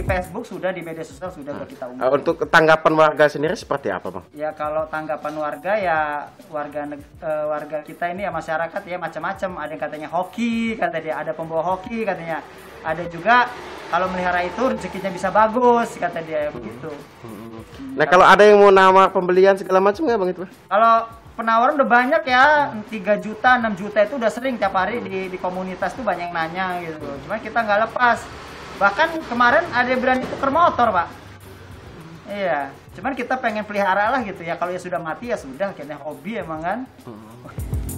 Facebook sudah, di media sosial sudah kita umumkan. Untuk tanggapan warga sendiri seperti apa, Bang? Ya kalau tanggapan warga ya warga kita ini ya masyarakat ya macam-macam. Ada yang katanya hoki, kata dia ada pembawa hoki katanya. Ada juga kalau melihara itu rezekinya bisa bagus, kata dia begitu. Nah, kalau ada yang mau nama pembelian segala macam nggak, Bang, itu? Kalau penawaran udah banyak ya, 3 juta, 6 juta itu udah sering tiap hari di komunitas tuh banyak yang nanya gitu. Cuma kita nggak lepas. Bahkan kemarin ada yang berani tuker motor, Pak. Iya, cuman kita pengen pelihara lah gitu ya. Kalau ya sudah mati ya sudah, kayaknya hobi emang kan.